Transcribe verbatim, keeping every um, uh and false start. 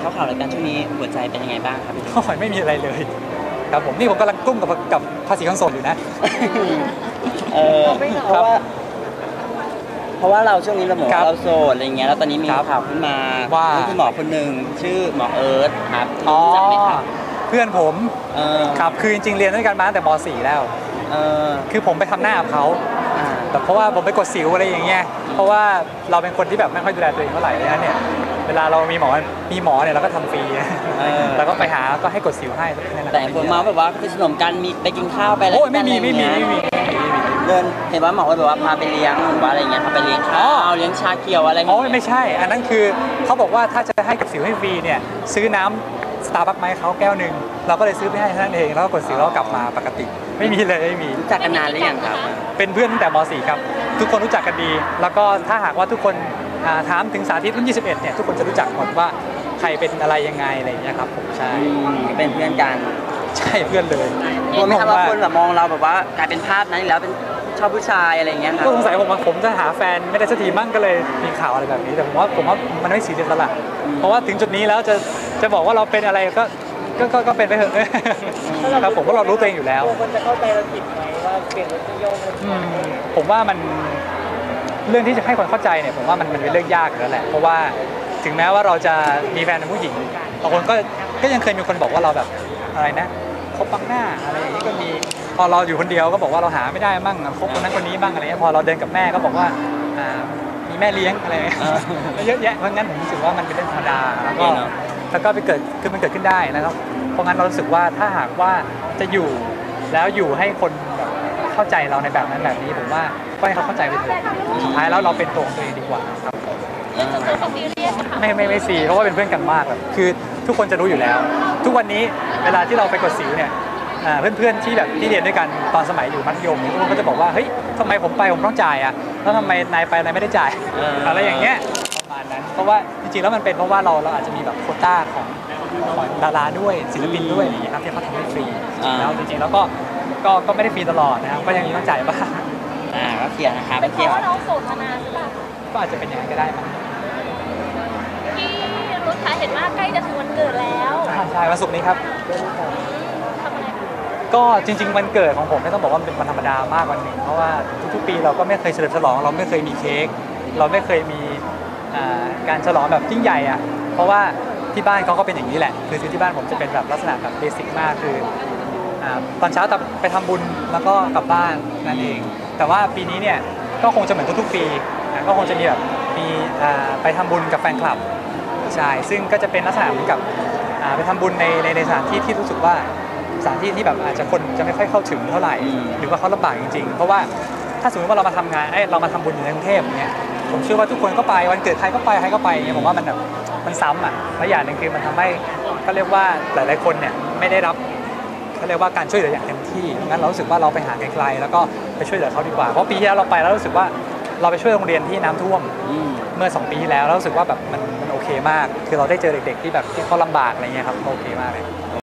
เข้าข่าวรายการช่วงนี้หัวใจเป็นยังไงบ้างครับโอ้ยไม่มีอะไรเลยครับผมนี่ผมกำลังกลุ้มกับกับภาษีคอนโซลอยู่นะเออเพราะว่าเพราะว่าเราช่วงนี้เราบอกว่าเราโสดอะไรเงี้ยแล้วตอนนี้มีข่าวขึ้นมาว่าคุณหมอคนหนึ่งชื่อหมอเอิร์ธครับอ๋อเพื่อนผมครับคือจริงๆเรียนด้วยกันมาตั้งแต่ม .สี่ แล้วคือผมไปทำหน้ากับเขาแต่เพราะว่าผมไปกดสิวอะไรอย่างเงี้ยเพราะว่าเราเป็นคนที่แบบไม่ค่อยดูแลตัวเองเท่าไหร่เลยนะเนี่ยเวลาเรามีหมอมีหมอเนี่ยเราก็ทำฟรีแล้วก็ไปหาก็ให้กดสิวให้แต่คนมาแบบว่าคือสนมกันมีไปกินข้าวไปอะไรโอ้ไม่มีไม่มีไม่มีเดินเห็นว่าหมอแบบว่าพาไปเลี้ยงหรือว่าอะไรเงี้ยพาไปเลี้ยงข้าวเลี้ยงชาเขียวอะไรอ๋อไม่ใช่อันนั้นคือเขาบอกว่าถ้าจะให้กดสิวให้ฟรีเนี่ยซื้อน้ำสตาร์บัคไหมเขาแก้วหนึ่งเราก็เลยซื้อไปให้ท่านเองแล้วก็กดสิวแล้วกลับมาปกติไม่มีเลยไม่มีรู้จักกันนานหรือยังครับเป็นเพื่อนตั้งแต่ม .สี่ ครับทุกคนรู้จักกันดีแล้วก็ถ้าหากว่าทุกคนถามถึงสาธิตรุ่นยี่สิบเอ็ดเนี่ยทุกคนจะรู้จักหมดว่าใครเป็นอะไรยังไงอะไรอย่างเงี้ยครับผมใช่เป็นเพื่อนกันใช่เพื่อนเลยกลัวไหมครับว่าคนแบบมองเราแบบว่ากลายเป็นภาพนั้นแล้วเป็นชอบผู้ชายอะไรเงี้ยก็สงสัยผมว่าผมจะหาแฟนไม่ได้สักทีมั่งก็เลยมีข่าวอะไรแบบนี้แต่ผมว่าผมว่ามันไม่ซีเรียสแล้วล่ะเพราะว่าถึงจุดนี้แล้วจะจะบอกว่าเราเป็นอะไรก็ก็ก็เป็นไปเถอะครับผมว่าเรารู้ตัวเองอยู่แล้วคนจะเข้าใจเราผิดไหมว่าเปลี่ยนรสนิยมผมว่ามันเรื่องที่จะให้คนเข้าใจเนี่ยผมว่ามันมันเป็นเรื่องยากแล้วแหละเพราะว่าถึงแม้ว่าเราจะมีแฟนเป็นผู้หญิงบางคนก็ก็ยังเคยมีคนบอกว่าเราแบบอะไรนะคบบังหน้าอะไรอย่างนี้ก็มีพอเราอยู่คนเดียวก็บอกว่าเราหาไม่ได้มั่งคบคนนั้นคนนี้บ้างอะไรเงี้ยพอเราเดินกับแม่ก็บอกว่ามีแม่เลี้ยงอะไรเยอะแยะเพราะงั้นผมรู้สึกว่ามันเป็นเรื่องธรรมดาแล้วก็แล้วก็ไปเกิดคือมันเกิดขึ้นได้นะครับเพราะงั้นเรารู้สึกว่าถ้าหากว่าจะอยู่แล้วอยู่ให้คนแบบเข้าใจเราในแบบนั้นแบบนี้ผมว่าก็ให้เขาเข้าใจไปเถอะสุดท้ายแล้วเราเป็นตัวของตัวเองดีกว่าครับไม่ไม่ไม่ซีเพราะว่าเป็นเพื่อนกันมากแบบคือทุกคนจะรู้อยู่แล้ว ทุกวันนี้เวลาที่เราไปกดสิวเนี่ยเพื่อนๆที่แบบที่เรียนด้วยกันตอนสมัยอยู่มัธยมทุกคนก็จะบอกว่าเฮ้ยทำไมผมไปผมต้องจ่ายอ่ะแล้วทำไมนายไปนายไม่ได้จ่ายอะไรอย่างเงี้ยประมาณนั้นเพราะว่าจริงๆแล้วมันเป็นเพราะว่าเราเราอาจจะมีแบบโควต้าของของดาราด้วยศิลปินด้วยอย่างเงี้ยครับที่เขาทำให้ฟรีแล้วจริงๆแล้วก็ก็ก็ไม่ได้ฟรีตลอดนะครับก็ยังมีต้องจ่ายบ้างอ่าก็เคลียร์นะครับเป็นเพราะว่าน้องโสดมานานหรือเปล่าก็อาจจะเป็นอย่างนั้นก็ได้มั้งที่รู้ค่ะเห็นว่าใกล้จะถึงวันเกิดแล้วใช่วันศุกร์นี้ครับทำอะไรก็จริงๆวันเกิดของผมไม่ต้องบอกว่าเป็นวันธรรมดามากวันหนึ่งเพราะว่าทุกๆปีเราก็ไม่เคยเฉลิมฉลองเราไม่เคยมีเค้กเราไม่เคยมีการฉลองแบบยิ่งใหญ่อ่ะเพราะว่าที่บ้านเขาก็เป็นอย่างนี้แหละคือที่บ้านผมจะเป็นแบบลักษณะแบบเบสิกมากคือตอนเช้าไปทำบุญแล้วก็กลับบ้านนั่นเองแต่ว่าปีนี้เนี่ยก็คงจะเหมือนทุกๆปีก็คงจะมีแบบมีไปทำบุญกับแฟนคลับใช่ซึ่งก็จะเป็นลักษณะเหมือนกับไปทำบุญในในสถานที่ที่รู้สึกว่าสถานที่ที่แบบอาจจะคนจะไม่ค่อยเข้าถึงเท่าไหร่หรือว่าเขาลำบากจริงๆเพราะว่าถ้าสมมติว่าเรามาทำงานเรามาทำบุญอยู่ในกรุงเทพเนี่ยผมเชื่อว่าทุกคนก็ไปวันเกิดใครก็ไปใครก็ไปเนี่ยผมว่ามันแบบมันซ้ำอ่ะและอย่างหนึ่งคือมันทำให้เขาเรียกว่าหลายๆคนเนี่ยไม่ได้รับเขาเรียกว่าการช่วยเหลืออย่างเต็มที่งั้นเรารู้สึกว่าเราไปหาไกลๆแล้วก็ไปช่วยเหลือเขาดีกว่าเพราะปีที่แล้วเราไปแล้วรู้สึกว่าเราไปช่วยโรงเรียนที่น้ำท่วมเมื่อสองปีที่แล้วแล้วรู้สึกว่าแบบมันมันโอเคมากคือเราได้เจอเด็กๆที่แบบที่เขาลำบากอะไรเงี้ยครับโอเคมากเลย